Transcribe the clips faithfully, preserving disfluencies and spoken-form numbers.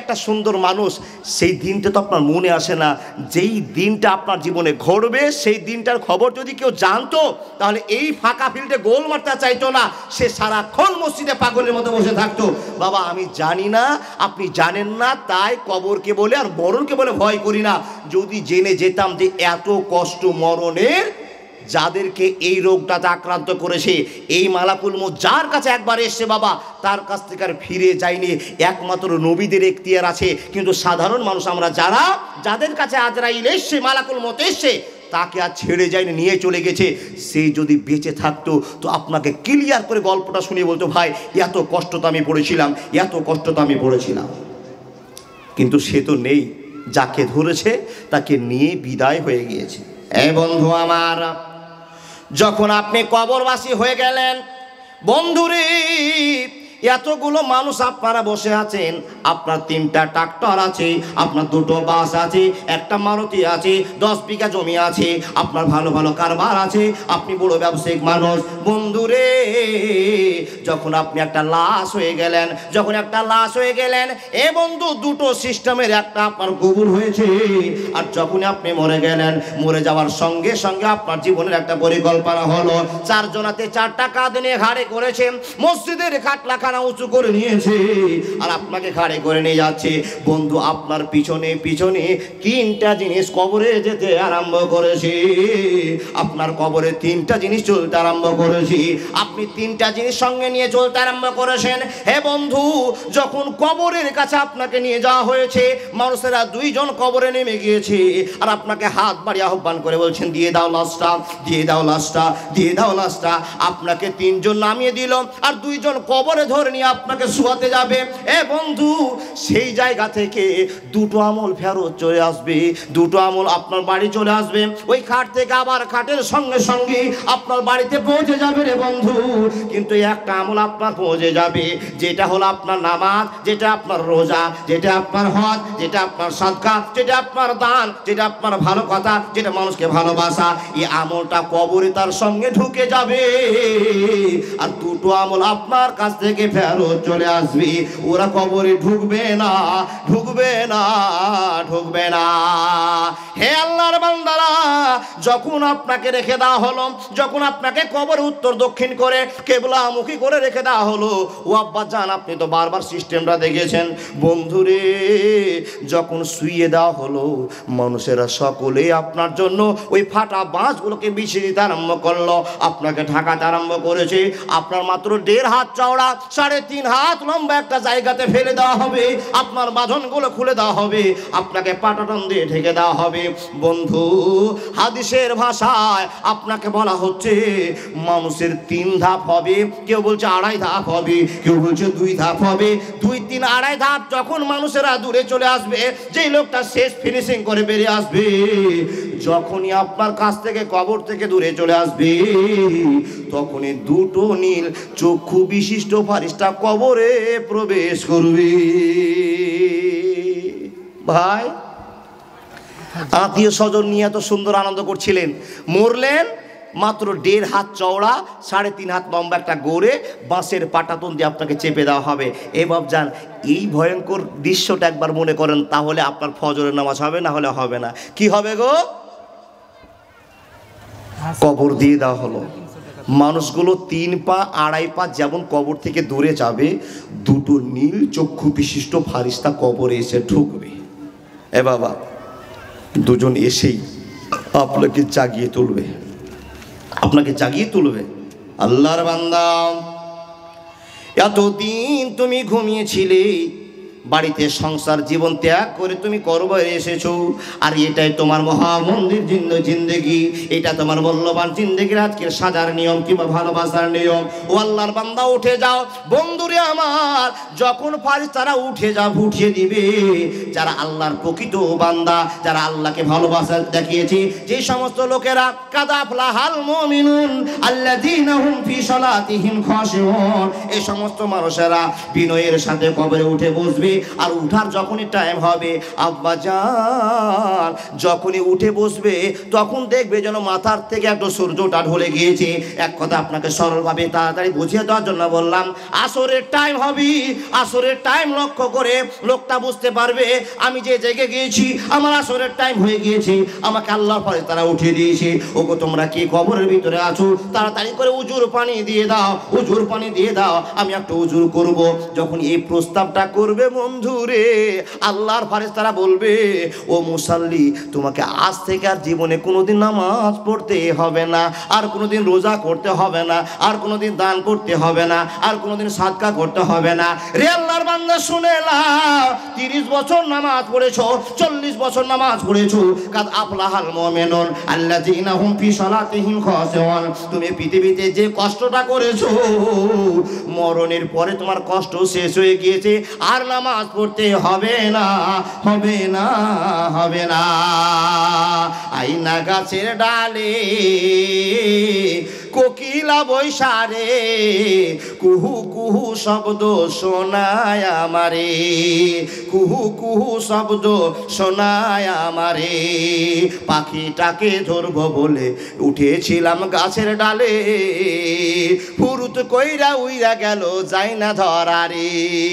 একটা সুন্দর মানুষ, সেই দিনটা তো আপনার মনে আসে না। যেই দিনটা আপনার জীবনে ঘটবে সেই দিনটার খবর যদি কেউ জানতো তাহলে এই ফাঁকা ফিল্ডে গোল মারতে চাইতো না, সে সারাক্ষণ মসজিদে পাগলের মতো বসে থাকতো। বাবা আমি জানি না, আপনি জানেন না, তাই কবরকে বলে আর মরণকে বলে ভয় করি না। যদি জেনে যেতাম যে এত কষ্ট মরণের, যাদেরকে এই রোগটাতে আক্রান্ত করেছে, এই মালাকুল মউত যার কাছে একবার এসছে বাবা তার কাছ থেকে আর ফিরে যায়নি। একমাত্র নবীদের এখতিয়ার আছে, কিন্তু সাধারণ মানুষ আমরা যারা, যাদের কাছে আজরাইল এসছে, মালাকুল মউত এসছে, তাকে আর ছেড়ে যায়নি, নিয়ে চলে গেছে। সে যদি বেঁচে থাকতো তো আপনাকে ক্লিয়ার করে গল্পটা শুনিয়ে বলতো, ভাই এত কষ্ট তো আমি পড়েছিলাম, এত কষ্ট তো আমি পড়েছিলাম। কিন্তু সে তো নেই, যাকে ধরেছে তাকে নিয়ে বিদায় হয়ে গিয়েছে। এই বন্ধু আমার, যখন আপনি কবরবাসী হয়ে গেলেন, বন্ধুরে এতগুলো মানুষ আপনারা বসে আছেন, আপনার তিনটা ট্রাক্টর আছে, আপনার দুটো বাস আছে, একটা মারুতি আছে, দশ বিঘা জমি আছে, আপনার ভালো ভালো কারবার আছে, আপনি বড় ব্যবসায়িক মানুষ। বন্ধুরে যখন আপনি একটা লাশ হয়ে গেলেন, যখন একটা লাশ হয়ে গেলেন এ বন্ধু, দুটো সিস্টেমের একটা আপনার কবুল হয়েছে। আর যখন আপনি মরে গেলেন, মরে যাওয়ার সঙ্গে সঙ্গে আপনার জীবনের একটা পরিকল্পনা হলো, চারজনাতে চারটা কাঁধ নিয়ে ঘাড়ে করেছে, মসজিদের খাটলা উঁচু করে নিয়েছে আর আপনাকে ঘাড়ে করে নিয়ে যাচ্ছে। বন্ধু আপনার পিছনে পিছনে তিনটা জিনিস কবরে যেতে আরম্ভ করেছে, আপনার কবরে তিনটা জিনিস চলতে আরম্ভ করেছে, আপনি তিনটা জিনিস সঙ্গে নিয়ে চলতে আরম্ভ করেছেন। হে বন্ধু, যখন কবরের কাছে আপনাকে নিয়ে যাওয়া হয়েছে, মানুষেরা দুইজন কবরে নেমে গিয়েছে আর আপনাকে হাত বাড়িয়ে আহ্বান করে বলছেন, দিয়ে দাও লাশটা, দিয়ে দাও লাশটা, দিয়ে দাও লাশটা। আপনাকে তিনজন নামিয়ে দিল আর দুইজন কবরে ধরে নিয়ে আপনাকে শোয়াতে যাবে। এ বন্ধু, সেই জায়গা থেকে দুটো আমল ফেরত চলে আসবে, দুটো আমল আপনার বাড়ি চলে আসবে, ওই খাট থেকে আবার খাটের সঙ্গে সঙ্গে আপনার বাড়িতে পৌঁছে যাবে রে বন্ধু। কিন্তু একটা আমল আপনার পৌঁছে যাবে, যেটা হলো আপনার নামাজ, যেটা আপনার রোজা, যেটা আপনার হজ, যেটা আপনার সাদকা, যেটা আপনার দান, যেটা আপনার ভালো কথা, যেটা মানুষকে ভালোবাসা, এই আমলটা কবরে তার সঙ্গে ঢুকে যাবে। আর দুটো আমল আপনার কাছ থেকে ফেরত চলে আসবে, ওরা কবরে ঢুকবে না, ঢুকবে না, ঢুকবে না। হে আল্লাহর বান্দারা, যখন আপনাকে রেখে দেওয়া হলো, যখন আপনাকে কবরে উত্তর দক্ষিণ করে কেবলামুখী করে রেখে দেওয়া হলো, ও আব্বা জান আপনি তো বারবার সিস্টেমটা দেখেছেন। বন্ধুরে যখন শুইয়ে দেওয়া হলো, মানুষেরা সকলে আপনার জন্য ওই ফাটা বাঁশগুলোকে বিছিয়ে দিতে আরম্ভ করলো, আপনাকে ঢাকাতে আরম্ভ করেছে। আপনার মাত্র দেড় হাত চওড়া, সাড়ে তিন হাত লম্বা একটা জায়গাতে ফেলে দেওয়া হবে, আপনার বাঁধনগুলো খুলে দেওয়া হবে, আপনাকে পাটাটন দিয়ে ঢেকে দেওয়া হবে। বন্ধু হাদিসের ভাষায় আপনাকে বলা হচ্ছে মানুষের তিন ধাপ হবে, কেউ বলছে আড়াই ধাপ হবে, কেউ বলছে দুই ধাপ হবে। দুই তিন আড়াই ধাপ যখন মানুষেরা দূরে চলে আসবে, যেই লোকটা শেষ ফিনিশিং করে বেরিয়ে আসবে, যখনই আপনার কাছ থেকে কবর থেকে দূরে চলে আসবে, তখনই দুটো নীল চক্ষু বিশিষ্ট ফারিস্তা কবরে প্রবেশ করবে। ভাই আত্মীয় স্বজন নিয়ে এত সুন্দর আনন্দ করছিলেন, মরলেন মাত্র দেড় হাত চওড়া, সাড়ে তিন হাত লম্বা একটা গড়ে বাঁশের পাটাতন দিয়ে আপনাকে চেপে দেওয়া হবে। এ বাবজান, এই ভয়ঙ্কর দৃশ্যটা একবার মনে করেন, তাহলে আপনার ফজরের নামাজ হবে, না হলে হবে না। কি হবে গো? কবর দিয়ে দেওয়া হলো, মানুষগুলো তিন পা আড়াই পা যেমন কবর থেকে দূরে যাবে, দুটো নীল চক্ষু বিশিষ্ট ফারিস্তা কবরে এসে ঢুকবে। এ বাবা, দুজন এসেই আপনাকে জাগিয়ে তুলবে, আপনাকে জাগিয়ে তুলবে। আল্লাহর বান্দা, এতদিন তুমি ঘুমিয়েছিলে, বাড়িতে সংসার জীবন ত্যাগ করে তুমি করবারে এসেছো, আর এটাই তোমার মহামন্দির জিন্দেগি, এটা তোমার মূল্যবান জিন্দেগির আজকের সাজার নিয়ম কিংবা ভালোবাসার নিয়ম। ও আল্লাহর বান্দা, উঠে যাও। বন্ধুরে আমার, যখন ফারিস্তারা উঠে যাও, উঠিয়ে দিবে যারা আল্লাহর প্রকৃত বান্দা, যারা আল্লাহকে ভালোবাসা দেখিয়েছে, যে সমস্ত লোকেরা কাদ আফলাহাল মুমিনুন আল্লাযীনা হুম ফি সালাতিহিম খাশিউন, এই সমস্ত মানুষেরা বিনয়ের সাথে কবরে উঠে বসবে। আর উঠার যখনই টাইম হবে আব্বা জান যখনই উঠে বসবে তখন দেখবে যেন মাথার থেকে একটু সূর্যটা ঢলে গিয়েছে। এক কথা আপনাকে সরলভাবে তাড়াতাড়ি বুঝিয়ে দেওয়ার জন্য বললাম, আসরের টাইম হবে, আসরের টাইম লক্ষ্য করে লোকটা বুঝতে পারবে আমি যে জেগে গিয়েছি, আমার আসরের টাইম হয়ে গিয়েছে, আমাকে আল্লাহর পরে তারা উঠিয়ে দিয়েছে। ওগো তোমরা কি কবরের ভিতরে আছো, তাড়াতাড়ি করে উজুর পানি দিয়ে দাও, উজুর পানি দিয়ে দাও, আমি একটু উজুর করব। যখন এই প্রস্তাবটা করবে বন্ধুরে, আল্লাহর ফারেস্তারা বলবে, ও মুসাল্লি তোমাকে আজ থেকে আর জীবনে কোনোদিন নামাজ পড়তে হবে না, আর কোনোদিন রোজা করতে হবে না, আর কোনোদিন দান করতে হবে না, আর কোনোদিন সাদকা করতে হবে না। রে আল্লাহর বান্দা শুনে নাও, তিরিশ বছর নামাজ পড়েছো, চল্লিশ বছর নামাজ পড়েছো, কাদ আফলাহাল মুমিনুন আল্লাযীনা হুম ফি সালাতিহিম খাশিউন। তুমি পৃথিবীতে যে কষ্টটা করেছো, মরণের পরে তোমার কষ্ট শেষ হয়ে গিয়েছে, আর নামাজ পড়তে হবে না, হবে না, হবে না। আইনা গাছের ডালে কোকিলা বৈশারে, কুহু কুহু শব্দ শোনায় আমারে, কুহু কুহু শব্দ শোনায় আমারে। পাখিটাকে ধরবো বলে উঠেছিলাম গাছের ডালে, ফুরুত কইরা উইরা গেল যাই না ধরারে।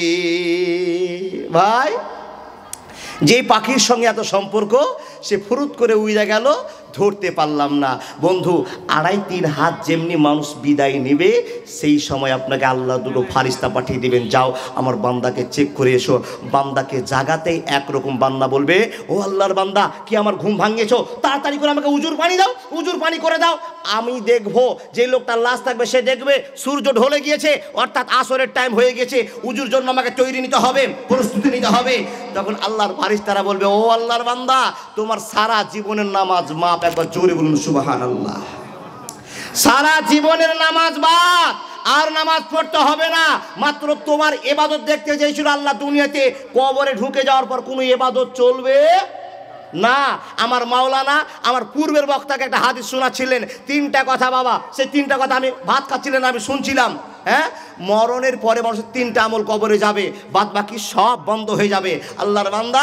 ভাই যে পাখির সঙ্গে এত সম্পর্ক, সে ফুরুত করে উইরা গেল, ধরতে পারলাম না। বন্ধু আড়াই তিন হাত যেমনি মানুষ বিদায় নেবে, সেই সময় আপনাকে আল্লাহ দুটো ফারিস্তা পাঠিয়ে দেবেন, যাও আমার বান্দাকে চেক করে এসো। বান্দাকে জাগাতেই একরকম বান্দা বলবে, ও আল্লাহর বান্দা কি আমার ঘুম ভাঙিয়েছো, তাড়াতাড়ি করে আমাকে উজুর পানি দাও, উজুর পানি করে দাও। আমি দেখবো যে লোকটার লাশ থাকবে, সে দেখবে সূর্য ঢলে গিয়েছে, অর্থাৎ আসরের টাইম হয়ে গেছে, উজুর জন্য আমাকে তৈরি নিতে হবে, প্রস্তুতি নিতে হবে। তখন আল্লাহর ফারিস্তারা বলবে, ও আল্লাহর বান্দা তোমার সারা জীবনের নামাজ মাপ। একবার জোরে বলুন সুবহানাল্লাহ। সারা জীবনের নামাজ বাদ, আর নামাজ পড়তে হবে না। মাত্র তোমার ইবাদত দেখতে চাইছিল আল্লাহ দুনিয়াতে, কবরে ঢুকে যাওয়ার পর কোনো ইবাদত চলবে না। আমার মাওলানা আমার পূর্বের বক্তাকে একটা হাদিস শোনাচ্ছিলেন, তিনটা কথা বাবা, সেই তিনটা কথা আমি ভাত খাচ্ছিলেন আমি শুনছিলাম। হ্যাঁ, মরণের পরে মানুষের তিনটা আমল কবরে যাবে, বাদ বাকি সব বন্ধ হয়ে যাবে। আল্লাহর বান্দা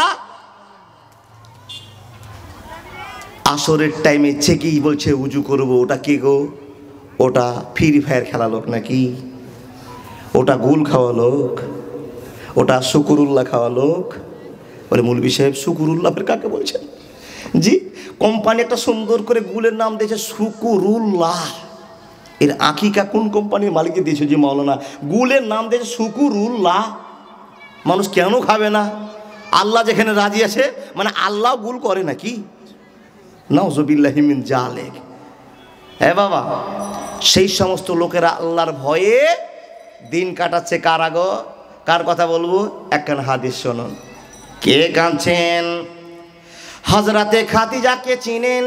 আসরের টাইমে চেকেই বলছে উজু করবো, ওটা কে গো? ওটা ফ্রি ফায়ার খেলা লোক নাকি? ওটা গুল খাওয়া লোক? ওটা শুকুরুল্লাহ খাওয়া লোক? বলে মৌলভী সাহেব শুকুরুল্লাহ ফের কাকে বলছেন? জি, কোম্পানি একটা সুন্দর করে গুলের নাম দিয়েছে শুকুরুল্লাহ। এর আকিকা কোন কোম্পানির মালিককে দিয়েছে? যে মাওলানা গুলের নাম দিয়েছে শুকুরুল্লাহ। মানুষ কেন খাবে না? আল্লাহ যেখানে রাজি আছে, মানে আল্লাহ গুল করে নাকি? নাউযুবিল্লাহি মিন জালিক। হ্যাঁ বাবা, সেই সমস্ত লোকেরা আল্লাহর ভয়ে দিন কাটাচ্ছে। কার আগো কার কথা বলবো? একখান হাদিস শুনুন। কে কাঁদছেন? হযরতে খাদিজাকে চিনেন?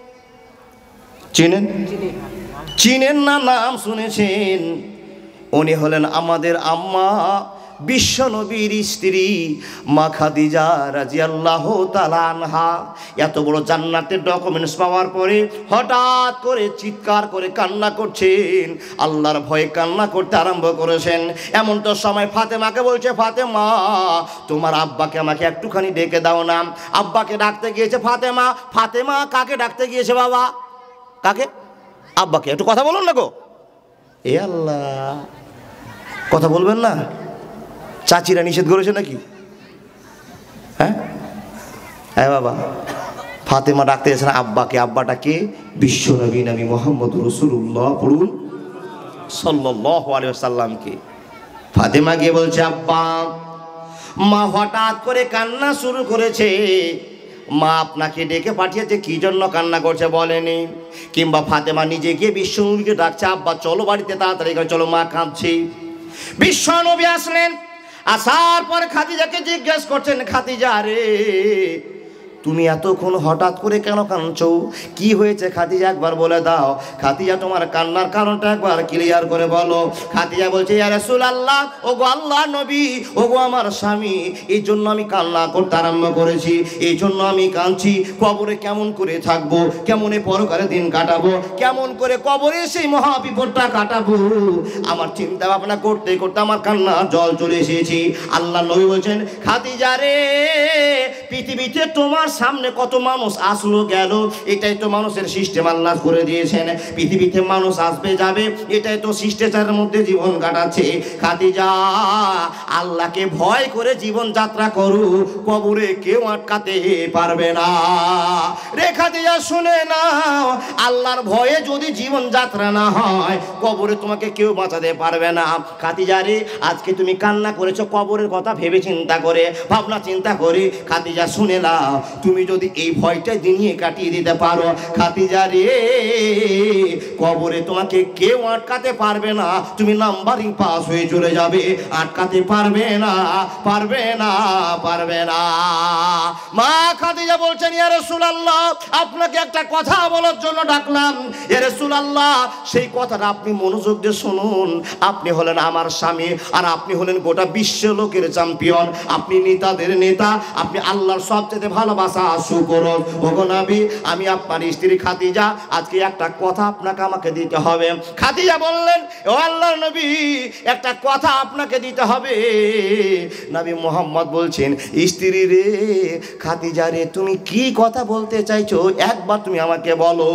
চিনেন চিনেন না নাম শুনেছেন? উনি হলেন আমাদের আম্মা বিশ্ব নবীর স্ত্রী মা খাদিজা রাদিয়াল্লাহু তাআলা আনহা। এত বড় জান্নাতের ডকুমেন্টস পাওয়ার পরে হঠাৎ করে চিৎকার করে কান্না করছেন, আল্লাহর ভয়ে কান্না করতে আরম্ভ করেছেন। এমন তো সময় ফাতেমাকে বলছে, ফাতেমা তোমার আব্বাকে আমাকে একটুখানি ডেকে দাও না। আব্বাকে ডাকতে গিয়েছে ফাতেমা। ফাতেমা কাকে ডাকতে গিয়েছে বাবা? কাকে? আব্বাকে। একটু কথা বলুন না গো। এ আল্লাহ, কথা বলবেন না? চাচিরা নিষেধ করেছে নাকি? হ্যাঁ হ্যাঁ বাবা, ফাতেমা ডাকতে গেছেন আব্বাকে। আব্বাটাকে বিশ্ব নবী নবী মোহাম্মদ রাসূলুল্লাহ পড়ুন সাল্লাল্লাহু আলাইহি ওয়াসাল্লামকে। ফাতেমা গিয়ে বলছে আব্বা। মা হঠাৎ করে কান্না শুরু করেছে। মা আপনাকে ডেকে পাঠিয়েছে, কি জন্য কান্না করছে বলেনি। কিংবা ফাতেমা নিজে গিয়ে বিশ্ব নবীকে ডাকছে, আব্বা চলো বাড়িতে তাড়াতাড়ি করে চলো, মা কাঁদছে। বিশ্ব নবী আসলেন। আসার পরে খাদিজাকে জিজ্ঞেস করছেন, খাদিজা রে তুমি এতক্ষণ হঠাৎ করে কেন কাঁদছো? কি হয়েছে খাদিজা একবার বলে দাও। খাদিজা তোমার কান্নার কারণটা একবার ক্লিয়ার করে বলো। খাদিজা বলছে, ইয়া রাসূলুল্লাহ, ওগো আল্লাহর নবী, ওগো আমার স্বামী, এই জন্য আমি কান্না করতে আরম্ভ করেছি, এই জন্য আমি কাঁদছি। কবরে কেমন করে থাকবো, কেমনে পরকালে দিন কাটাবো, কেমন করে কবরে সেই মহা বিপদটা কাটাবো, আমার চিন্তা ভাবনা করতে করতে আমার কান্না জল চলে এসেছি। আল্লাহ নবী বলছেন, খাদিজা রে, পৃথিবীতে তোমার সামনে কত মানুষ আসলো গেল, এটাই তো মানুষের সিস্টেম আল্লাহ করে দিয়েছেন। পৃথিবীতে মানুষ আসবে যাবে, এটাই তো শিষ্টাচারের মধ্যে জীবন কাটাচ্ছে। খাদিজা, আল্লাহকে ভয় করে জীবন যাত্রা করো, কবরে কেউ আটকাতে পারবে না। রে খাদিজা, শুনে নাও, আল্লাহর ভয়ে যদি জীবন যাত্রা না হয়, কবরে তোমাকে কেউ বাঁচাতে পারবে না। খাদিজা রে, আজকে তুমি কান্না করেছো কবরের কথা ভেবে চিন্তা করে, ভাবনা চিন্তা করে। খাদিজা, শুনে নাও, তুমি যদি এই ভয়টা দিনিয়ে কাটিয়ে দিতে পারো, খাদিজা রে, কবরে তোমাকে কেউ আটকাতে পারবে না, তুমি নাম্বারিং পাস হয়ে চলে যাবে, আটকাতে পারবে না, পারবে না, পারবে না। মা খাদিজা বলছেন, ইয়া রাসূলুল্লাহ, আপনাকে একটা কথা বলার জন্য ডাকলাম। ইয়া রাসূলুল্লাহ, সেই কথাটা আপনি মনোযোগ দিয়ে শুনুন। আপনি হলেন আমার স্বামী, আর আপনি হলেন গোটা বিশ্ব লোকের চ্যাম্পিয়ন, আপনি নেতাদের নেতা, আপনি আল্লাহর সবচেয়ে ভালোবাসা সুকরণ। ওগো নবী, আমি আপনার স্ত্রী খাদিজা, আজকে একটা কথা আপনাকে আমাকে দিতে হবে। খাদিজা বললেন, ও আল্লাহর নবী, একটা কথা আপনাকে দিতে হবে। নবী মুহাম্মদ বলছেন, স্ত্রী রে, খাদিজা রে, তুমি কি কথা বলতে চাইছো, একবার তুমি আমাকে বলো।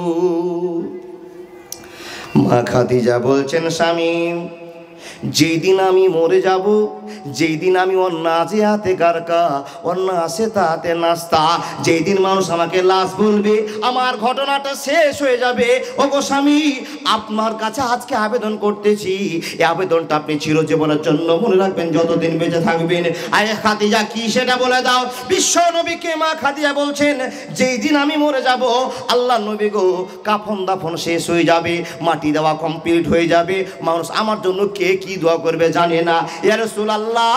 মা খাদিজা বলছেন, স্বামী, যেই দিন আমি মরে যাব, যেই দিন আমি অন্য আছে হাতে গারকা, অন্য আছে তাতে নাস্তা, যেই দিন মানুষ আমাকে লাশ বলবে, আমার ঘটনাটা শেষ হয়ে যাবে। ওগো স্বামী, আপনার কাছে আজকে আবেদন করতেছি, এই আবেদনটা আপনি চিরজীবনের জন্য মনে রাখবেন, যতদিন বেঁচে থাকবেন। আয় খাদিজা, কি সেটা বলে দাও। বিশ্ব নবীকে মা খাদিজা বলছেন, যেই দিন আমি মরে যাব, আল্লাহ নবী গো, কাফন দাফন শেষ হয়ে যাবে, মাটি দেওয়া কমপ্লিট হয়ে যাবে, মানুষ আমার জন্য কে কি দোয়া করবে জানে না। ইয়া রাসূলুল্লাহ,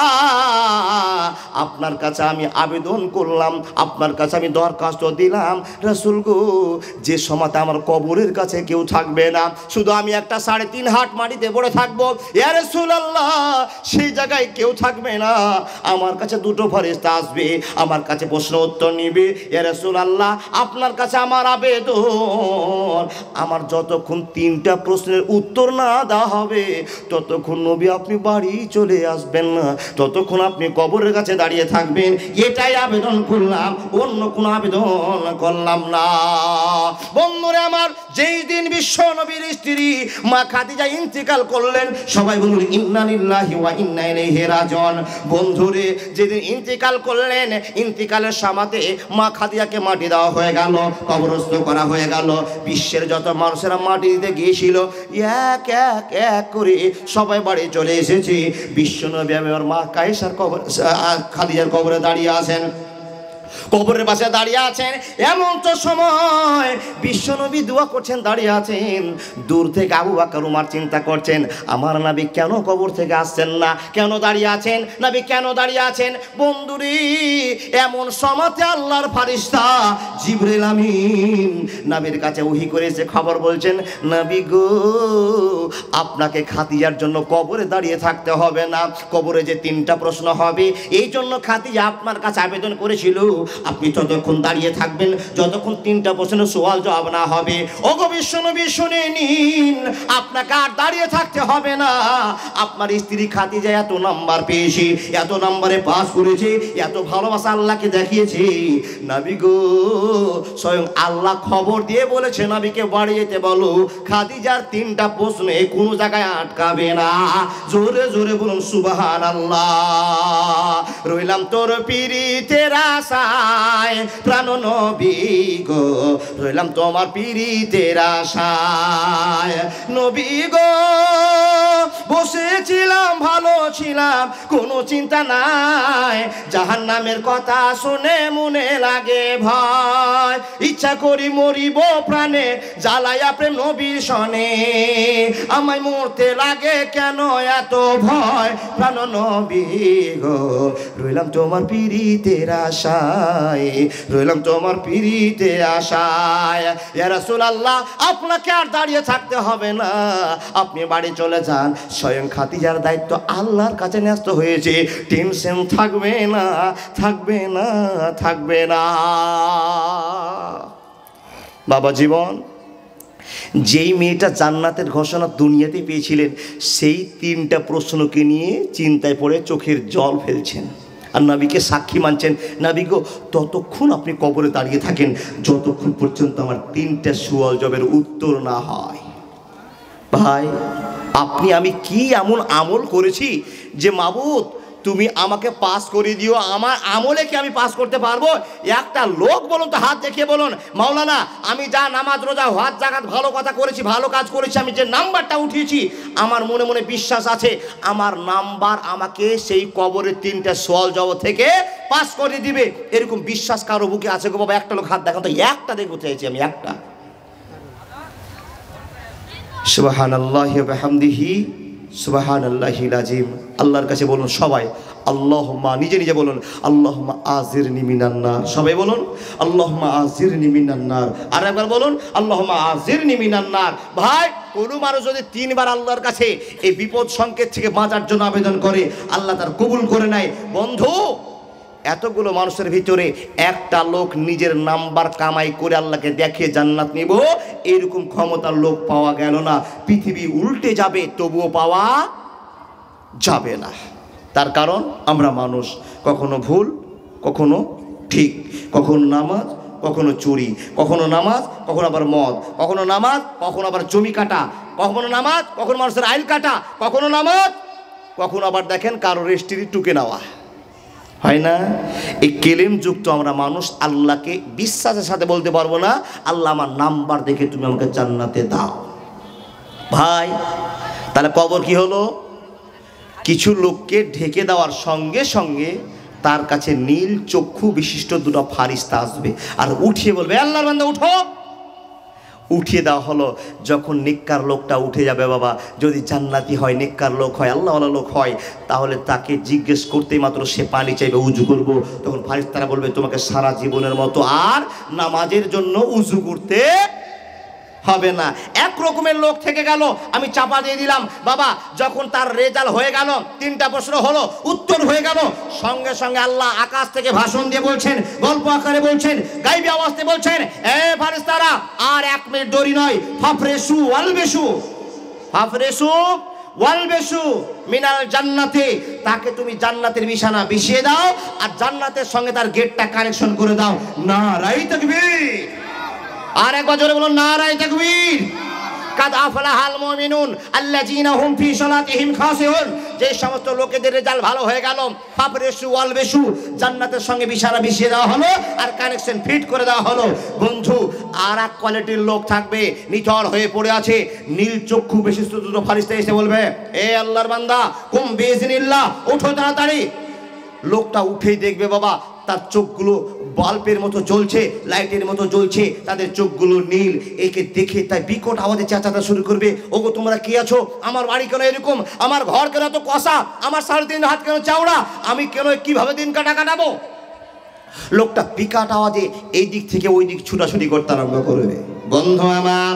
আপনার কাছে আমি আবেদন করলাম, আপনার কাছে আমি দরখাস্ত দিলাম, রাসূল গো, যে সময়তে আমার কবরের কাছে কেউ থাকবে না, শুধু আমি একটা সাড়ে তিন হাত মাটিতে পড়ে থাকবো, ইয়া রাসূলুল্লাহ, সেই জায়গায় কেউ থাকবে না, আমার কাছে দুটো ফেরেশতা আসবে, আমার কাছে প্রশ্ন উত্তর নিবে। ইয়া রাসূলুল্লাহ, আপনার কাছে আমার আবেদন, আমার যতক্ষণ তিনটা প্রশ্নের উত্তর না দেওয়া হবে, ততক্ষণ নবী আপনি বাড়ি চলে আসবেন না, ততক্ষণ আপনি কবরের কাছে দাঁড়িয়ে থাকবেন, এটাই আবেদন করলাম, অন্য কোনো আবেদন করলাম না। বন্ধুরা আমার, যেই দিন বিশ্ব নবীর স্ত্রী মা খাদিজা ইন্তেকাল করলেন, সবাই বলুন ইন্না লিল্লাহি ওয়া ইন্না ইলাইহি রাজিউন। বন্ধুরে, যেদিন ইন্তেকাল করলেন, ইন্তেকালের সময়তে মা খাদিজাকে মাটি দেওয়া হয়ে গেল, কবরস্থ করা হয়ে গেল। বিশ্বের যত মানুষেরা মাটি দিতে গিয়েছিল, এক এক এক করে সবাই বাড়ি চলে এসেছে। বিশ্বনবী আমার মা কায়েসার কবর, খাদিজার কবরে দাঁড়িয়ে আছেন, কবরের পাশে দাঁড়িয়ে আছেন। এমন তো সময় বিশ্বনবী দোয়া করছেন, দাঁড়িয়ে আছেন। দূর থেকে আবু বকর উমর চিন্তা করছেন, আমার নবী কেন কবর থেকে আসছেন না, কেন দাঁড়িয়ে আছেন, নবী কেন দাঁড়িয়ে আছেন। বন্ধুরি, এমন সময়তে আল্লাহর ফেরেশতা জিবরিল আমিন নবীর কাছে ওহী করেছে, খবর বলছেন, নবী গো, আপনাকে খাদিজার জন্য কবরে দাঁড়িয়ে থাকতে হবে না, কবরে যে তিনটা প্রশ্ন হবে, এই জন্য খাদিজা আপনার কাছে আবেদন করেছিল, আপনি ততক্ষণ দাঁড়িয়ে থাকবেন যতক্ষণ তিনটা প্রশ্নের সওয়াল জবাব না হবে। ওগো বিশ্বনবী, শুনে নিন, আপনাকে আর দাঁড়িয়ে থাকতে হবে না। আপনার স্ত্রী খাদিজা এত নাম্বার পেয়েছে, এত নাম্বারে পাস করেছে, এত ভালোবাসা আল্লাহকে দেখিয়েছে, নবী গো, স্বয়ং আল্লাহ খবর দিয়ে বলেছে, নবীকে বাড়ি যেতে বলো, খাদিজার তিনটা প্রশ্নে কোনো জায়গায় আটকাবে না। জোরে জোরে বলুন সুবহানাল্লাহ। রইলাম তোর পিরিতের আশায় প্রাণ নবী গো, রইলাম তোমার পিরিতের আশায় নবী গো, বসেছিলাম ভালো ছিলাম, কোনো চিন্তা নাই, জাহান্নামের কথা শুনে মনে লাগে ভয়। হয়, ইচ্ছা করি মরিব প্রাণে জ্বালায়া প্রেম নবীর সনে। আমায় মরতে লাগে কেন এত ভয় প্রাণ নবী গো, রইলাম তোমার পিরিতের আশায়, রইলাম তোমার পিরিতের আশায়। ইয়া রাসূলুল্লাহ আপনাকে আর দাঁড়িয়ে থাকতে হবে না, আপনি বাড়ি চলে যান। স্বয়ং খাদিজার দায়িত্ব আল্লাহর কাছে ন্যস্ত হয়েছে, টেনশন থাকবে না, থাকবে না, থাকবে না। বাবা জীবন, যেই মেয়েটা জান্নাতের ঘোষণা দুনিয়াতে পেয়েছিলেন, সেই তিনটা প্রশ্নকে নিয়ে চিন্তায় পড়ে চোখের জল ফেলছেন আর নবীকে সাক্ষী মানছেন। নবী গো, ততক্ষণ আপনি কবরে দাঁড়িয়ে থাকেন যতক্ষণ পর্যন্ত আমার তিনটা সুয়াল জবের উত্তর না হয়। ভাই, আপনি আমি কি এমন আমল করেছি যে মাবুদ তুমি আমাকে পাস করে দিও, আমার আমলে কি আমি পাস করতে পারবো? একটা লোক বলুন তো, হাত দেখিয়ে বলুন, মাওলানা আমি যা নামাজ রোজা হজ জাকাত ভালো কথা করেছি, ভালো কাজ করেছি, আমি যে নাম্বারটা উঠিয়েছি আমার মনে মনে বিশ্বাস আছে আমার নাম্বার আমাকে সেই কবরের তিনটা সোয়াল জবাব থেকে পাস করে দিবে। এরকম বিশ্বাস কারো বুকে আছে গো বাবা? একটা লোক হাত দেখান তো, একটা দেখতে চাইছি আমি, একটা। সুবহানাল্লাহি ওয়া বিহামদিহি সুবহানাল্লাহিল আযীম। আল্লাহর কাছে বলুন সবাই আল্লাহুম্মা, নিজে নিজে বলুন আল্লাহুম্মা আজিরনি মিনান নার। সবাই বলুন আল্লাহুম্মা আজিরনি মিনান নার। আর একবার বলুন আল্লাহুম্মা আজিরনি মিনান নার। ভাই, কোনো মানুষ যদি তিনবার আল্লাহর কাছে এই বিপদ সংকেত থেকে বাঁচার জন্য আবেদন করে, আল্লাহ তার কবুল করে নেয়। বন্ধু, এতগুলো মানুষের ভিতরে একটা লোক নিজের নাম্বার কামাই করে আল্লাহকে দেখে জান্নাত নিব, এরকম ক্ষমতার লোক পাওয়া গেল না। পৃথিবী উল্টে যাবে তবুও পাওয়া যাবে না। তার কারণ আমরা মানুষ, কখনো ভুল কখনো ঠিক, কখনো নামাজ কখনো চুরি, কখনো নামাজ কখনো আবার মদ, কখনো নামাজ কখনো আবার জমি কাটা, কখনো নামাজ কখনো মানুষের আইল কাটা, কখনো নামাজ কখনো আবার দেখেন কারো রেস্ট্রি টুকে নেওয়া, হয় না? এই কেলেম যুক্ত আমরা মানুষ আল্লাহকে বিশ্বাসের সাথে বলতে পারবো না আল্লাহ আমার নাম্বার দেখে তুমি আমাকে জান্নাতে দাও। ভাই, তাহলে কবর কি হলো? কিছু লোককে ঢেকে দেওয়ার সঙ্গে সঙ্গে তার কাছে নীল চক্ষু বিশিষ্ট দুটো ফারিস্তা আসবে আর উঠিয়ে বলবে আল্লাহর বান্দা উঠো। উঠিয়ে দেওয়া হলো। যখন নেককার লোকটা উঠে যাবে বাবা, যদি জান্নাতি হয়, নেককার লোক হয়, আল্লাহওয়ালা লোক হয়, তাহলে তাকে জিজ্ঞেস করতেই মাত্র সে পানি চাইবে, উজু করবো। তখন ফারিস্তারা বলবে তোমাকে সারা জীবনের মতো আর নামাজের জন্য উজু করতে হবে না। এক রকমের লোক থেকে গেল, আমি চাপা দিয়ে দিলাম বাবা। যখন তার রেজাল্ট হয়ে গেল, তিনটা প্রশ্ন হলো, উত্তর হয়ে গেল, সঙ্গে সঙ্গে আল্লাহ আকাশ থেকে ভাষণ দিয়ে বলছেন, গল্প আকারে বলছেন, গাইবি আওয়াজে বলছেন, এ ফারিস্তারা আর এক মিনিট দেরি নয়, ফাফরেসু ওয়ালবেসু, ফাফরেসু ওয়ালবেসু মিনাল জান্নাতে, তাকে তুমি জান্নাতের বিছানা বিছিয়ে দাও আর জান্নাতের সঙ্গে তার গেটটা কানেকশন করে দাও। নারায়ে তাকবীর। আর একবার জোরে বলুন নারায়ে তাকবীর। কাদ আফলাহাল মুমিনুন আল্লাযীনা হুম ফি সালাতিহিম খাশিউন। যে সমস্ত লোকেদের রেজাল্ট ভালো হয়ে গেল, ফাফরেসু ওয়ালবেসু, জান্নাতের সঙ্গে বিছানা বিছিয়ে দেওয়া হলো আর কানেকশন ফিট করে দেওয়া হলো। বন্ধু, আর এক কোয়ালিটির লোক থাকবে, নিথর হয়ে পড়ে আছে, নীল চক্ষু বিশিষ্ট দুটো ফারিস্তা এসে বলবে, এ আল্লাহর বান্দা কুম বিইজনিল্লাহ, ওঠো তাড়াতাড়ি। লোকটা উঠেই দেখবে বাবা তার চোখগুলো বাল্বের মতো জ্বলছে, লাইটের মতো জ্বলছে, তাদের চোখগুলো নীল। একে দেখে তাই বিকট আওয়াজে চেঁচাতে শুরু করবে, ওগো তোমরা কি আছো? আমার বাড়ি কেন এরকম? আমার ঘর কেন এত কষা? আমার সাড়ে তিন হাত কেন চাওড়া? আমি কেন কিভাবে দিন কাটা কাটাবো? লোকটা বিকট আওয়াজে এই দিক থেকে ওই দিক ছুটাছুটি করতে আরম্ভ করবে। বন্ধু আমার,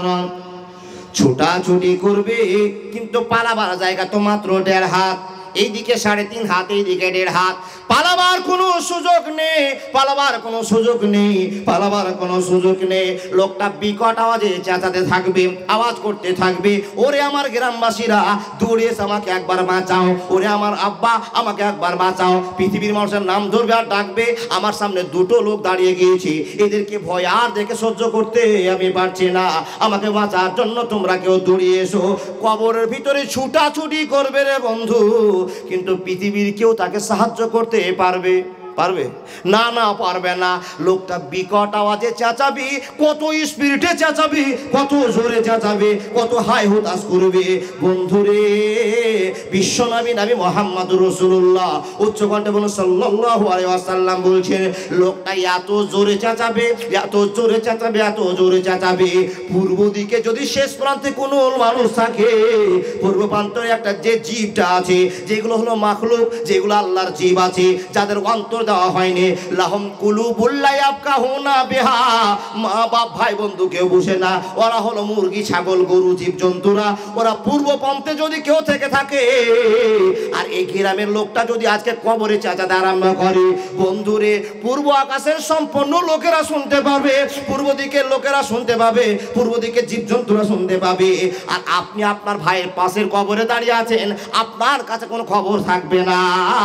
ছুটাছুটি করবে কিন্তু পালাবার জায়গা তো মাত্র দেড় হাত, এইদিকে সাড়ে তিন হাত, এইদিকে দেড় হাত। পালাবার কোনো সুযোগ নেই, পালাবার কোনো সুযোগ নেই, পালাবার কোনো সুযোগ নেই। লোকটা বিকট আওয়াজে চেঁচাতে থাকবে, আওয়াজ করতে থাকবে, ওরে আমার গ্রামবাসীরা দৌড়ে এসে আমাকে একবার বাঁচাও, ওরে আমার আব্বা আমাকে একবার বাঁচাও। পৃথিবীর মানুষের নাম ধরবে আর ডাকবে, আমার সামনে দুটো লোক দাঁড়িয়ে গিয়েছে, এদেরকে ভয় আর দেখে সহ্য করতে আমি পারছি না, আমাকে বাঁচার জন্য তোমরা কেউ দৌড়িয়ে এসো। কবরের ভিতরে ছুটাছুটি করবে রে বন্ধু, কিন্তু পৃথিবীর কেউ তাকে সাহায্য করতে পারবে পারবে না? না পারবে না। লোকটা বিকট আওয়াজে চেঁচাবি, কত স্পিরিটে চেঁচাবি, কত জোরে চেঁচাবে, কত হাই হুতাশ করবে। বন্ধুরে, বিশ্বনবী নবী মুহাম্মদুর রাসূলুল্লাহ উচ্চ কণ্ঠে বলুন সাল্লাল্লাহু আলাইহি ওয়াসাল্লাম বলছেন, লোকটা এত জোরে চেঁচাবে, এত জোরে চেঁচাবে, এত জোরে চেঁচাবে, পূর্ব দিকে যদি শেষ প্রান্তে কোনো মানুষ থাকে, পূর্ব প্রান্তে একটা যে জীবটা আছে, যেগুলো হলো মাখলুক, যেগুলো আল্লাহর জীব আছে, যাদের অন্তর দেওয়া হয়নি, লাহুম কুলুবুল লা ইয়াফকাহুনা বিহা, মা বাপ ভাই বন্ধু কেউ বুঝে না, ওরা হলো মুরগি ছাগল গরু জীব জন্তুরা, ওরা পূর্ব প্রান্তে যদি কেউ থেকে থাকে, আর এই গ্রামের লোকটা যদি আজকে কবরে চেঁচাতে আরম্ভ করে, বন্ধুরে, পূর্ব আকাশের সম্পন্ন লোকেরা শুনতে পাবে, পূর্ব দিকের লোকেরা শুনতে পাবে, পূর্ব দিকে জীবজন্তুরা শুনতে পাবে, আর আপনি আপনার ভাইয়ের পাশের কবরে দাঁড়িয়ে আছেন, আপনার কাছে কোনো খবর থাকবে না।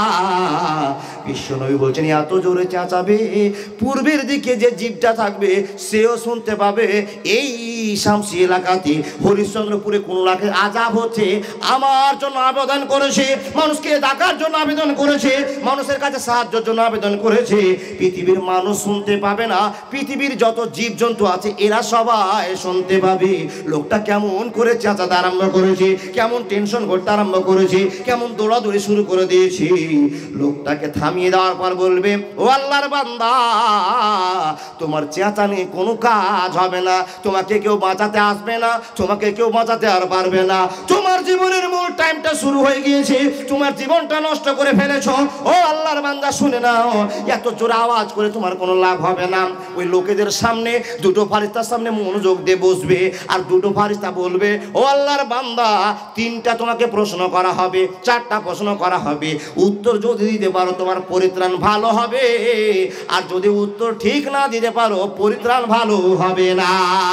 বিশ্বনবী বলছেন এত জোরে চেঁচাবে, পূর্বের দিকে যে জীবটা থাকবে সেও শুনতে পাবে। এই শামসি এলাকাতে হরিশ্চন্দ্রপুরে কোন লাখে আযাব হচ্ছে, আমার জন্য আবেদন করেছে, মানুষকে ডাকার জন্য আবেদন করেছে, মানুষের কাছে সাহায্যের জন্য আবেদন করেছে। পৃথিবীর মানুষ শুনতে পাবে না, পৃথিবীর যত জীবজন্তু আছে এরা সবাই শুনতে পাবে। লোকটা কেমন করে চেঁচাতে আরম্ভ করেছে, কেমন টেনশন করতে আরম্ভ করেছে, কেমন দৌড়াদৌড়ি শুরু করে দিয়েছে। লোকটাকে থামিয়ে দেওয়ার পর বলবে, ও আল্লাহর বান্দা, তোমার চেঁচানি কোনো কাজ হবে না, তোমাকে কেউ বাঁচাতে আসবে না, তোমাকে কেউ বাঁচাতে আর পারবে না, তোমার জীবনের মূল টাইমটা শুরু হয়ে গিয়েছে, তোমার জীবনটা নষ্ট করে ফেলেছো। ও আল্লাহর বান্দা শুনে নাও, এত জোরে আওয়াজ করে তোমার কোনো লাভ হবে না। ওই লোকেদের সামনে দুটো ফারিস্তার সামনে মনোযোগ দিয়ে বসবে, আর দুটো ফারিস্তা বলবে, ও আল্লাহর বান্দা, তিনটা তোমাকে প্রশ্ন করা হবে, চারটা প্রশ্ন করা হবে, উত্তর যদি দিতে পারো তোমার পরিত্রাণ ভালো হবে, আর যদি উত্তর ঠিক না দিতে পারো পরিত্রাণ ভালো হবে না।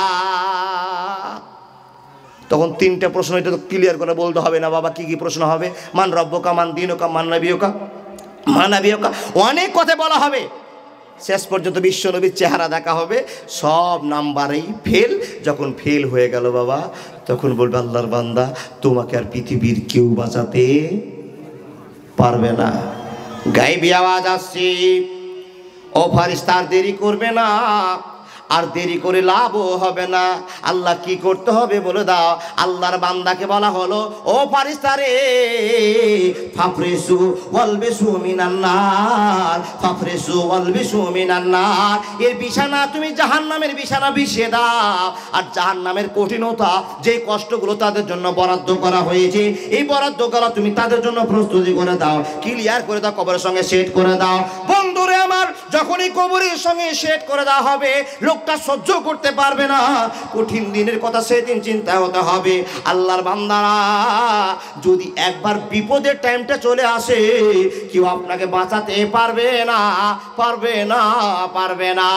তখন তিনটে প্রশ্ন, এটা তো ক্লিয়ার করে বলতে হবে না বাবা, কি কি প্রশ্ন হবে? মান রব্বুকা, মান দীনুকা, মান নবিয়ুকা, মান নবিয়ুকা, অনেক কথা বলা হবে। শেষ পর্যন্ত বিশ্বনবীর চেহারা দেখা হবে, সব নাম্বারেই ফেল। যখন ফেল হয়ে গেল বাবা, তখন বলবে, আল্লাহর বান্দা, তোমাকে আর পৃথিবীর কেউ বাঁচাতে পারবে না। গায়েবী আওয়াজ আসছে, ও ফারিস্তা আর দেরি করবে না, আর দেরি করে লাভও হবে না। আল্লাহ কি করতে হবে বলে দাও। আল্লাহর বান্দাকে বলা হলো, ও ফারিস্তা রে, ফাফরিসু ওয়ালবিসু মিনান নার, ফাফরিসু ওয়ালবিসু মিনান নার, এর বিছানা তুমি জাহান্নামের বিছানা বিছিয়ে দাও, আর জাহান্নামের কঠিনতা, যে কষ্টগুলো তাদের জন্য বরাদ্দ করা হয়েছে, এই বরাদ্দ করা তুমি তাদের জন্য প্রস্তুতি করে দাও, ক্লিয়ার করে দাও, কবরের সঙ্গে সেট করে দাও। বন্ধুরে আমার, যখনই কবরের সঙ্গে সেট করে দেওয়া হবে, লোকটা সহ্য করতে পারবে না, কঠিন দিনের কথা সেদিন চিন্তা হতে হবে। আল্লাহর বান্দারা, যদি একবার বিপদের টাইমটা চলে আসে, কেউ আপনাকে বাঁচাতে পারবে না, পারবে না, পারবে না।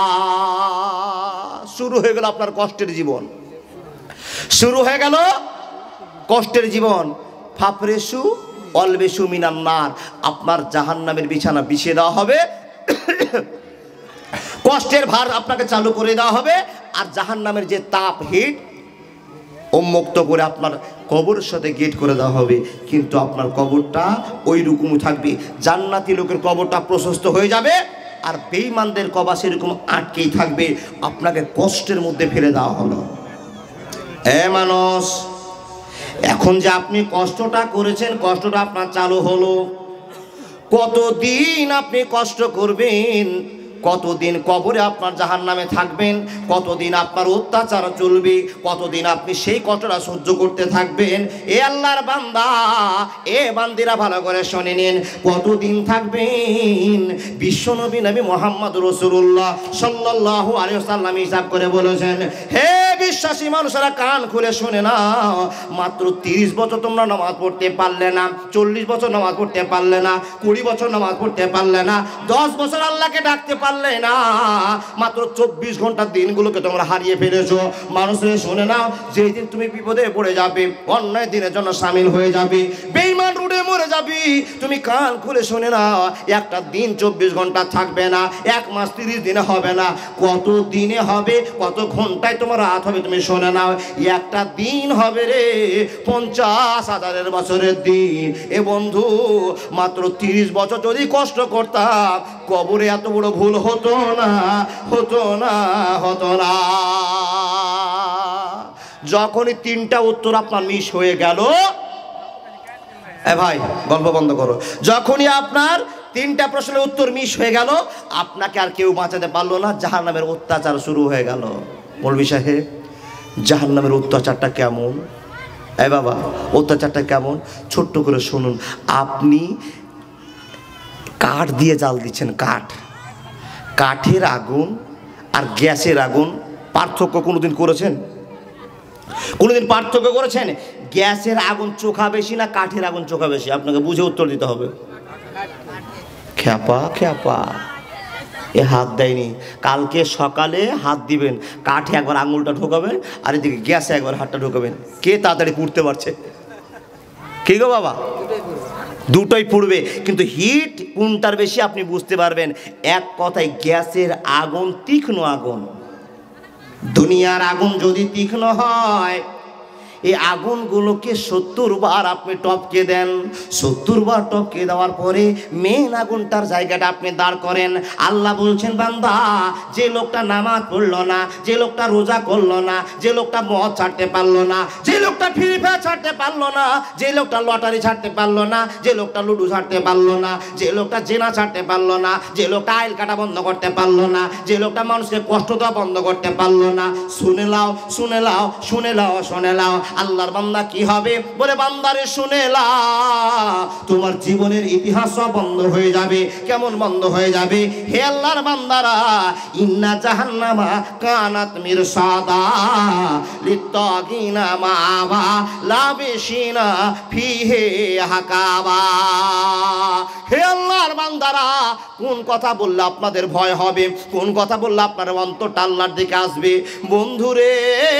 শুরু হয়ে গেল আপনার কষ্টের জীবন, শুরু হয়ে গেল কষ্টের জীবন। ফাফরেসু অলবেসু মিনান নার, আপনার জাহান্নামের বিছানা বিছিয়ে দেওয়া হবে, কষ্টের ভার আপনাকে চালু করে দেওয়া হবে, আর জাহান্নামের যে তাপ, হিট, উন্মুক্ত করে আপনার কবরের সাথে গেট করে দেওয়া হবে। কিন্তু আপনার কবরটা ওই রকমই থাকবে, জান্নাতি লোকের কবরটা প্রশস্ত হয়ে যাবে, আর বেঈমানদের কবর সেরকম আটকেই থাকবে। আপনাকে কষ্টের মধ্যে ফেলে দেওয়া হলো। এ মানুষ, এখন যে আপনি কষ্টটা করেছেন, কষ্টটা আপনার চালু হলো, কতদিন আপনি কষ্ট করবেন, কতদিন কবরে আপনার জাহান্নামে থাকবেন, কতদিন আপনার অত্যাচার চলবে, কতদিন আপনি সেই কষ্টটা সহ্য করতে থাকবেন। এ আল্লাহর বান্দা, এ বান্দিরা ভালো করে শুনে নিন, কতদিন থাকবেন। বিশ্বনবী নবী মুহাম্মদ রাসূলুল্লাহ সাল্লাল্লাহু আলাইহি ওয়াসাল্লাম হিসাব করে বলেছেন, হে বিশ্বাসী মানুষেরা কান খুলে শুনে নাও, মাত্র তিরিশ বছর তোমরা নামাজ পড়তে পারলে না, চল্লিশ বছর নামাজ পড়তে পারলে না, কুড়ি বছর নামাজ পড়তে পারলে না, দশ বছর আল্লাহকে ডাকতে পারলে না, মাত্র চব্বিশ ঘন্টার দিনগুলোকে তোমরা হারিয়ে ফেলেছো। মানুষের শুনে নাও, যেই দিন তুমি বিপদে পড়ে যাবে, অন্যায় দিনের জন্য সামিল হয়ে যাবে, বেঈমান রুডে মরে যাবি, তুমি কান খুলে শুনে নাও, একটা দিন চব্বিশ ঘন্টা থাকবে না, এক মাস তিরিশ দিনে হবে না, কত দিনে হবে, কত ঘন্টায় তোমার রাত হবে তুমি শোনে নাও, একটা দিন হবে রে পঞ্চাশ হাজারের বছরের দিন। এ বন্ধু মাত্র তিরিশ বছর যদি কষ্ট করতাম কবরে এত বড় ভুল হতো না, হতো না, হতো না। যখনই তিনটা উত্তর আপনার মিস হয়ে গেল, এ ভাই গল্প বন্ধ করো, যখনই আপনার তিনটা প্রশ্নের উত্তর মিস হয়ে গেল আপনাকে আর কেউ বাঁচাতে পারলো না, জাহান্নামের অত্যাচার শুরু হয়ে গেল। মৌলভী সাহেব জাহান্নামের অত্যাচারটা কেমন? এ বাবা অত্যাচারটা কেমন ছোট্ট করে শুনুন। আপনি কাঠ দিয়ে জাল দিচ্ছেন, কাঠ, কাঠের আগুন আর গ্যাসের আগুন পার্থক্য কোনোদিন করেছেন? কোনোদিন পার্থক্য করেছেন? গ্যাসের আগুন চোখা বেশি না কাঠের আগুন চোখা বেশি? আপনাকে বুঝে উত্তর দিতে হবে। খ্যাপা খ্যাপা এ হাত দেয়নি, কালকে সকালে হাত দিবেন, কাঠে একবার আঙুলটা ঢোকাবেন আর এদিকে গ্যাসে একবার হাতটা ঢোকাবেন, কে তাড়াতাড়ি পুড়তে পারছে? কি গো বাবা? দুটোই পুড়বে, কিন্তু হিট কোনটার বেশি আপনি বুঝতে পারবেন। এক কথায় গ্যাসের আগুন তীক্ষ্ণ আগুন। দুনিয়ার আগুন যদি তীক্ষ্ণ হয়, এই আগুনগুলোকে সত্তর বার আপনি টপকে দেন, সত্তর বার টপকে দেওয়ার পরে মেন আগুনটার জায়গাটা আপনি দাঁড় করেন। আল্লাহ বলছেন বান্দা, যে লোকটা নামাজ পড়লো না, যে লোকটা রোজা করলো না, যে লোকটা মদ ছাড়তে পারলো না, যে লোকটা ফ্রি ফায়ার ছাড়তে পারলো না, যে লোকটা লটারি ছাড়তে পারলো না, যে লোকটা লুডু ছাড়তে পারলো না, যে লোকটা জেনা ছাড়তে পারলো না, যে লোকটা আইল কাটা বন্ধ করতে পারলো না, যে লোকটা মানুষকে কষ্ট দেওয়া বন্ধ করতে পারলো না, শুনে লাও শুনে লাও শুনে লাও শুনে লাও আল্লাহর বান্দা কি হবে? বলে বান্দারে শুনে লাও, তোমার জীবনের ইতিহাস সব বন্ধ হয়ে যাবে। কেমন বন্ধ হয়ে যাবে? হে আল্লাহর বান্দারা, ইন্না জাহান্নামা কানাত মিরসাদা লিত্তাগিনা মাআবা লাবিশিনা ফিহি হাকাবা। হে আল্লাহর বান্দারা, কোন কথা বললে আপনাদের ভয় হবে? কোন কথা বললে আপনার অন্তরটা আল্লাহর দিকে আসবে? বন্ধুরে,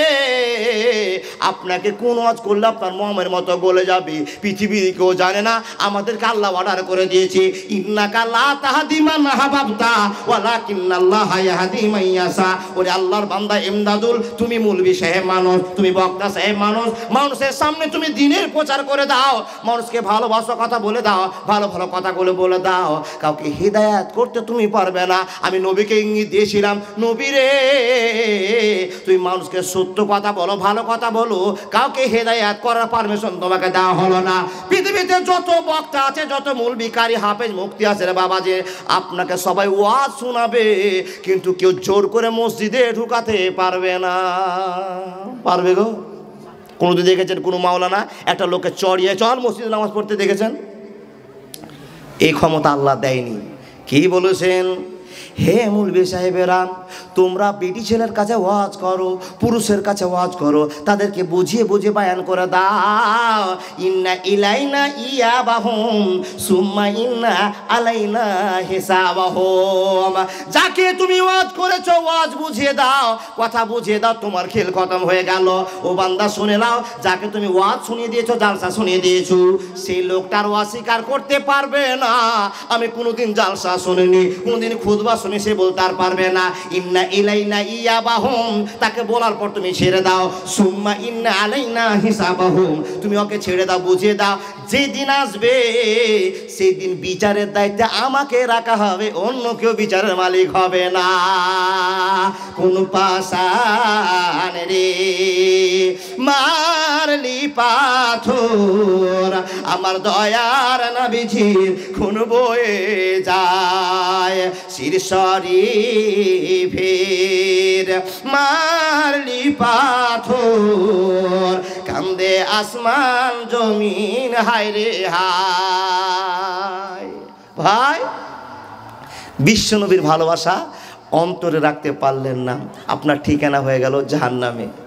আপনাকে কোন ওয়াজ করলে আপনার মমের মতো গলে যাবে পৃথিবীর কেউ জানে না। আমাদেরকে আল্লাহ অর্ডার করে দিয়েছে, ইন্নাকা লা তাহদি মান আহবাবতা ওয়ালাকিন্নাল্লাহা ইয়াহদি মান ইয়াশা। ওরে আল্লাহর বান্দা ইমদাদুল, তুমি মৌলভী সাহেব মানুষ, তুমি বক্তা সাহেব মানুষ, মানুষের সামনে তুমি দ্বীনের প্রচার করে দাও, মানুষকে ভালোবাসা কথা বলে দাও, ভালো ভালো কথাগুলো বলে দাও, কাউকে হিদায়াত করতে তুমি পারবে না। আমি নবীকে ইঙ্গিত দিয়েছিলাম, নবী রে তুমি মানুষকে সত্য কথা বলো, ভালো কথা বলো, কাউকে হেদায়াত করার পারমিশন তোমাকে দেওয়া হলো না। পৃথিবীতে যত বক্তা আছে, যত মৌলভী কারি হাফেজ মুফতি আছে রে বাবা, যে আপনাকে সবাই ওয়াজ শোনাবে, কিন্তু কেউ জোর করে মসজিদে ঢুকাতে পারবে না। পারবে গো? কোনোদিন দেখেছেন কোনো মাওলানা একটা লোকে চড়িয়ে চল মসজিদে নামাজ পড়তে দেখেছেন? এই ক্ষমতা আল্লাহ দেয়নি। কি বলেছেন? হে মৌলভী সাহেবেরা, তোমরা বেটি ছেলের কাছে ওয়াজ করো, পুরুষের কাছে ওয়াজ করো, তাদেরকে বুঝিয়ে বুঝিয়ে বায়ান করে দাও। ইন্না ইলাইনা ইয়াবাহুম সুম্মা ইন্না আলাইনা হিসাবাহুম। যাকে তুমি ওয়াজ করেছো ওয়াজ বুঝিয়ে দাও, কথা বুঝিয়ে দাও, তোমার খেল খতম হয়ে গেল। ও বান্দা শুনে নাও, যাকে তুমি ওয়াজ শুনিয়ে দিয়েছো, জালসা শুনিয়ে দিয়েছো, সেই লোকটার অস্বীকার করতে পারবে না আমি কোনোদিন জালসা শুনিনি, কোনোদিন খুতবা শুনি, সে বলতে আর পারবে না। ইন্না ইলাইনা ইয়াবাহুম, তাকে বলার পর তুমি ছেড়ে দাও। সুম্মা ইন্না আলাইনা হিসাবাহুম, তুমি ওকে ছেড়ে দাও, বুঝিয়ে দাও। যেদিন আসবে সেই দিন বিচারের দায়িত্বে আমাকে রাখা হবে, অন্য কেউ বিচারের মালিক হবে না। কোন পাশান রে মারলি পাথর, আমার দয়ার নবীজির খুন বয়ে যায় শীর্ষরিফের। মারলি পাথর, কান্দে আসমান জমিন, হায় রে হায়। ভাই, বিশ্বনবীর ভালোবাসা অন্তরে রাখতে পারলেন না, আপনার ঠিকানা হয়ে গেল জাহান্নামে।